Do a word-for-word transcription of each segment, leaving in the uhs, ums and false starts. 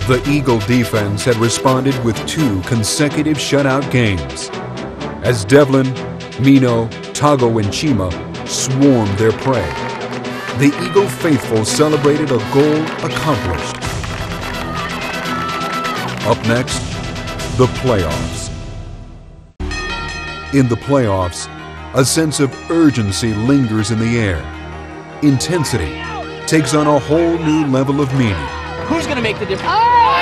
The Eagle defense had responded with two consecutive shutout games, as Devlin, Mino, Tago, and Chima swarmed their prey. The Eagle faithful celebrated a goal accomplished. Up next, the playoffs. In the playoffs, a sense of urgency lingers in the air. Intensity takes on a whole new level of meaning. Who's going to make the difference?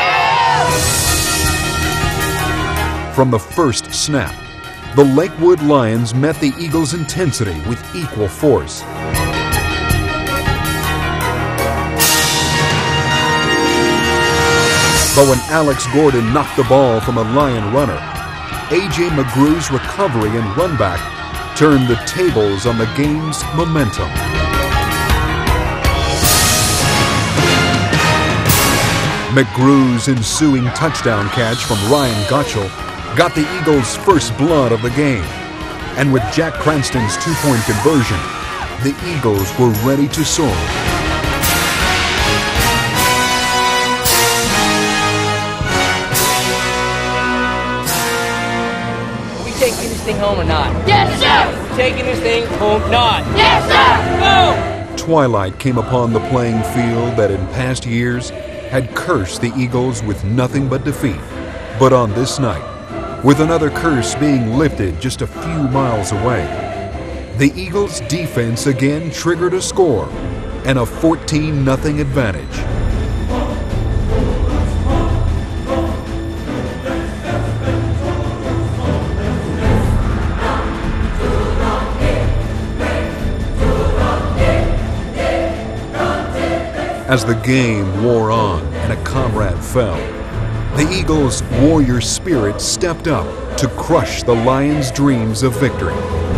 From the first snap, the Lakewood Lions met the Eagles' intensity with equal force. But when Alex Gordon knocked the ball from a Lion runner, A J McGrew's recovery and runback turned the tables on the game's momentum. McGrew's ensuing touchdown catch from Ryan Gottschall got the Eagles' first blood of the game. And with Jack Cranston's two-point conversion, the Eagles were ready to soar. Are we taking this thing home or not? Yes, sir! We're taking this thing home not? Yes, sir! Go! Twilight came upon the playing field that in past years had cursed the Eagles with nothing but defeat. But on this night, with another curse being lifted just a few miles away, the Eagles' defense again triggered a score and a fourteen nothing advantage. As the game wore on and a comrade fell, the Eagles' warrior spirit stepped up to crush the Lions' dreams of victory.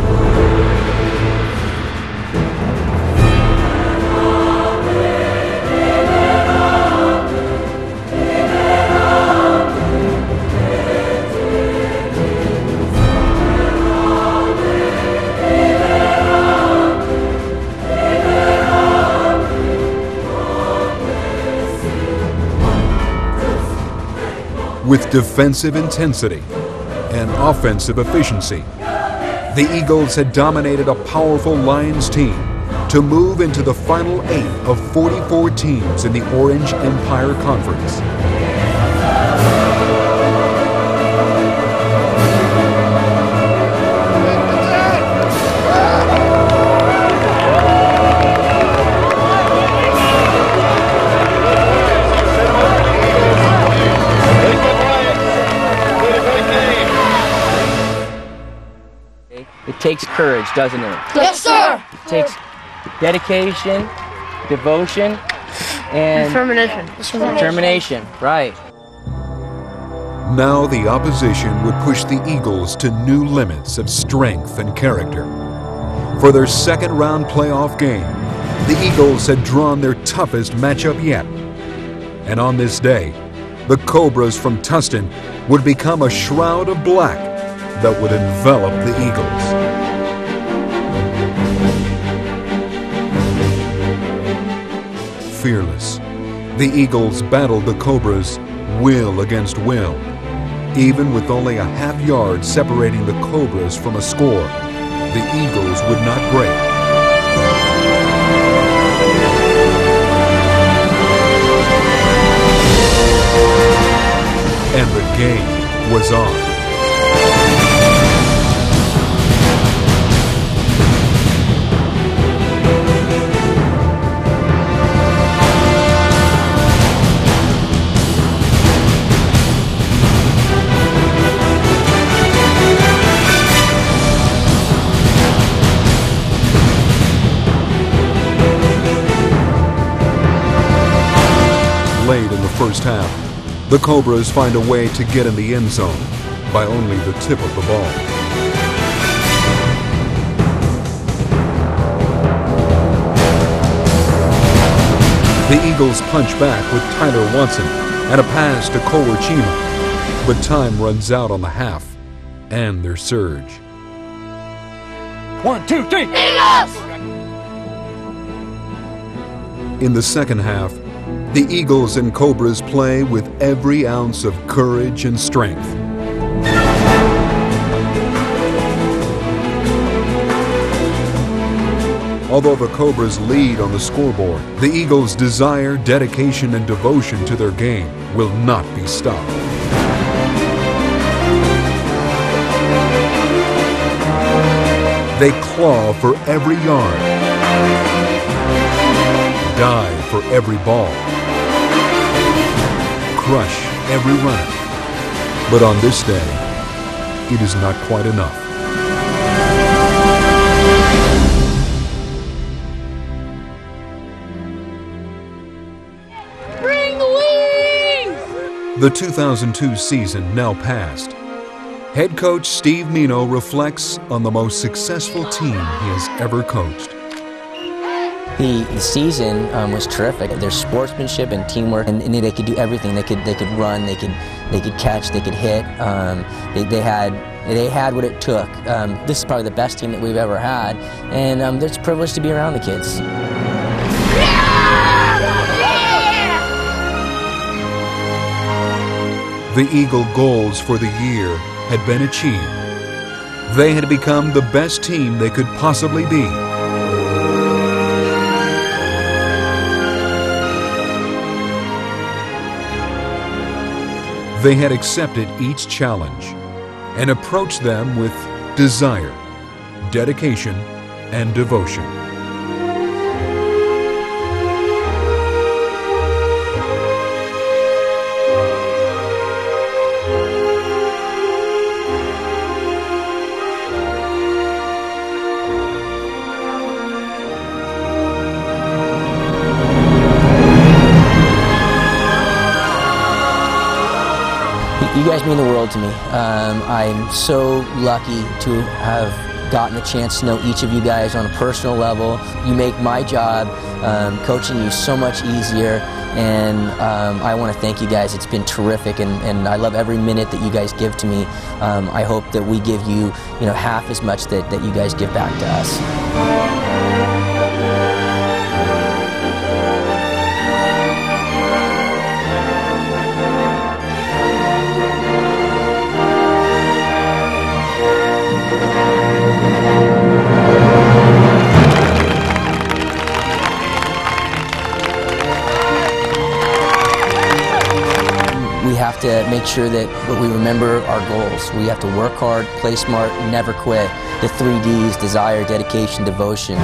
With defensive intensity and offensive efficiency, the Eagles had dominated a powerful Lions team to move into the final eight of forty-four teams in the Orange Empire Conference. It takes courage, doesn't it? Yes, sir! It takes dedication, devotion, and Determination. determination. Right. Now the opposition would push the Eagles to new limits of strength and character. For their second round playoff game, the Eagles had drawn their toughest matchup yet. And on this day, the Cobras from Tustin would become a shroud of black that would envelop the Eagles. Fearless, the Eagles battled the Cobras will against will. Even with only a half yard separating the Cobras from a score, the Eagles would not break. And the game was on. Late in the first half, the Cobras find a way to get in the end zone by only the tip of the ball. The Eagles punch back with Tyler Watson and a pass to Kohler Chima, but time runs out on the half and their surge. One, two, three. Eagles! In the second half, The Eagles and Cobras play with every ounce of courage and strength. Although the Cobras lead on the scoreboard, the Eagles' desire, dedication, and devotion to their game will not be stopped. They claw for every yard, dive for every ball, crush every runner. But on this day, it is not quite enough. Bring the wings! The two thousand two season now passed. Head coach Steve Mino reflects on the most successful team he has ever coached. The, the season um, was terrific. Their sportsmanship and teamwork, and, and they could do everything. They could they could run, they could they could catch, they could hit. Um, they, they had they had what it took. Um, this is probably the best team that we've ever had, and um, it's a privilege to be around the kids. The Eagle goals for the year had been achieved. They had become the best team they could possibly be. They had accepted each challenge and approached them with desire, dedication, and devotion. You guys mean the world to me. Um, I'm so lucky to have gotten a chance to know each of you guys on a personal level. You make my job um, coaching you so much easier, and um, I want to thank you guys. It's been terrific, and, and I love every minute that you guys give to me. Um, I hope that we give you, you know, half as much that, that you guys give back to us. We have to make sure that we remember our goals. We have to work hard, play smart, never quit. The three Ds: desire, dedication, devotion.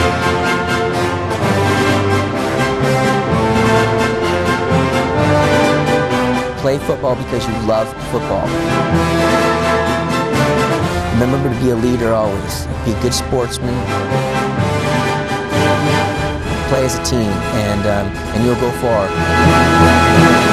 Play football because you love football. Remember to be a leader always. Be a good sportsman. Play as a team, and, um, and you'll go far.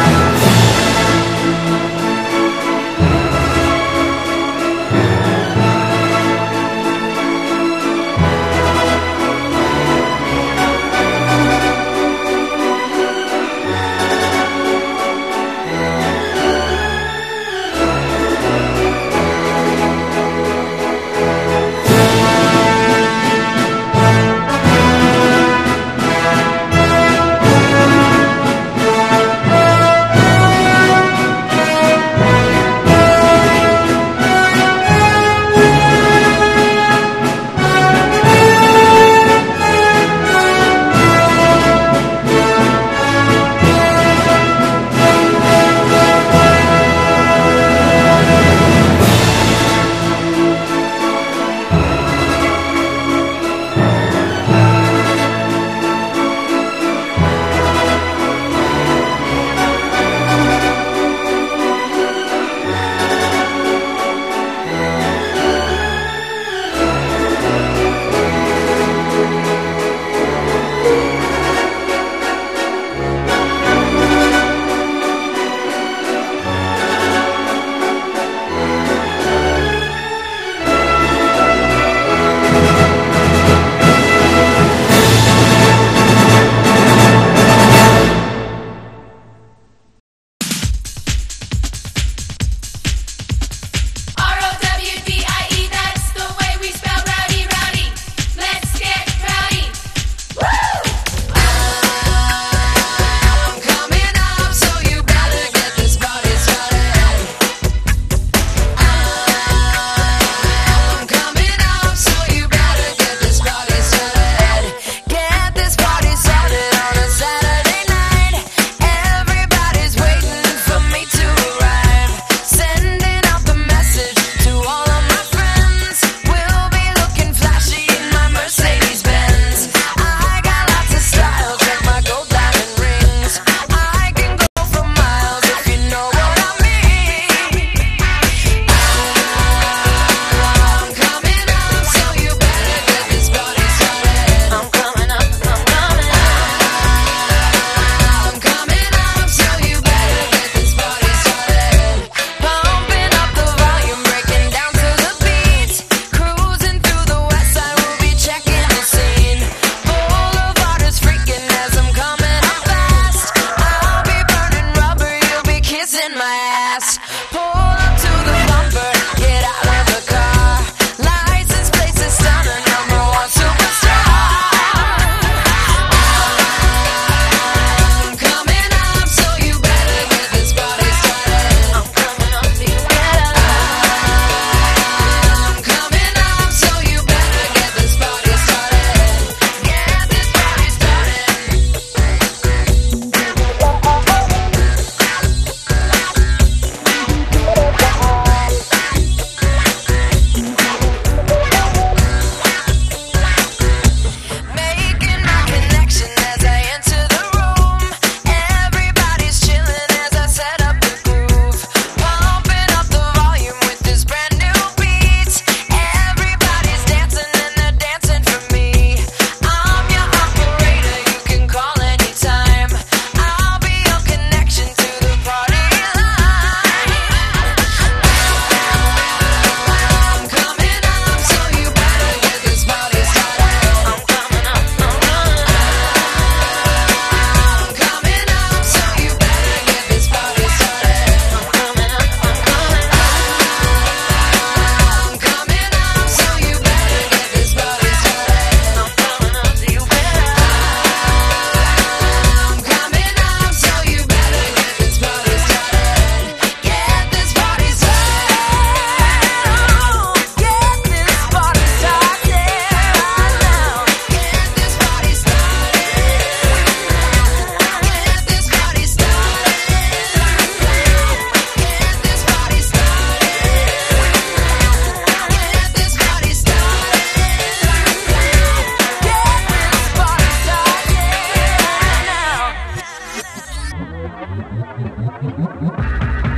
Bye.